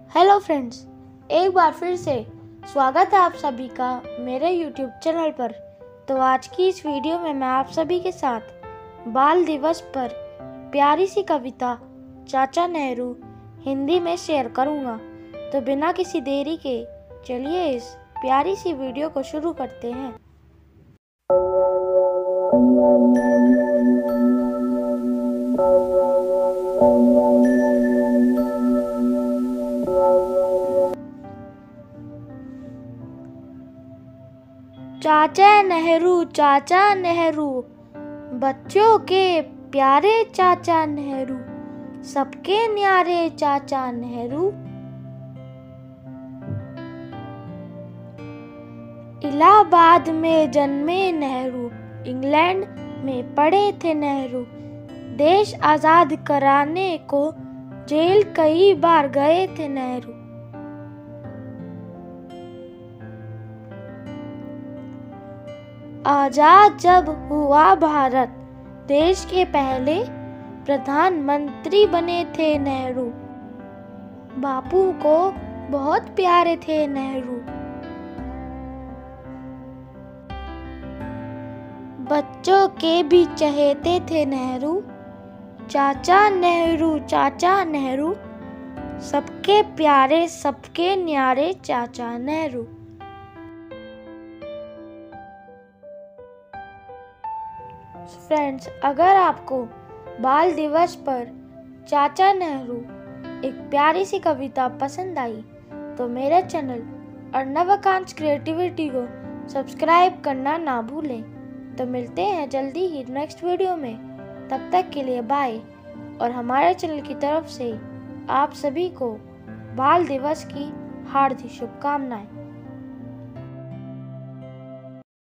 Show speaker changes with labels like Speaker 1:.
Speaker 1: Hello friends, एक बार फिर से स्वागत है आप सभी का मेरे YouTube चैनल पर। तो आज की इस वीडियो में मैं आप सभी के साथ बाल दिवस पर प्यारी सी कविता चाचा नेहरू हिंदी में शेयर करूंगा। तो बिना किसी देरी के चलिए इस प्यारी सी वीडियो को शुरू करते हैं। चाचा नेहरू, बच्चों के प्यारे चाचा नेहरू, सबके न्यारे चाचा नेहरू। इलाहाबाद में जन्मे नेहरू, इंग्लैंड में पढ़े थे नेहरू। देश आजाद कराने को जेल कई बार गए थे नेहरू। आजाद जब हुआ भारत, देश के पहले प्रधानमंत्री बने थे नेहरू। बापू को बहुत प्यारे थे नेहरू। बच्चों के भी चहेते थे नेहरू। चाचा नेहरू, सबके प्यारे सबके न्यारे चाचा नेहरू। फ्रेंड्स, अगर आपको बाल दिवस पर चाचा नेहरू एक प्यारी सी कविता पसंद आई तो मेरे चैनल अर्णवाकांक्ष क्रिएटिविटी को सब्सक्राइब करना ना भूलें। तो मिलते हैं जल्दी ही नेक्स्ट वीडियो में। तब तक के लिए बाय। और हमारे चैनल की तरफ से आप सभी को बाल दिवस की हार्दिक शुभकामनाएं।